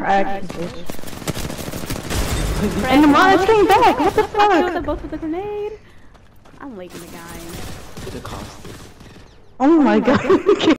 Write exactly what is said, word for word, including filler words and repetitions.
cracked, bitch. And the Mars came back, what the fuck? I killed them both with a grenade. I'm waking the guy in. The cost. Oh my god.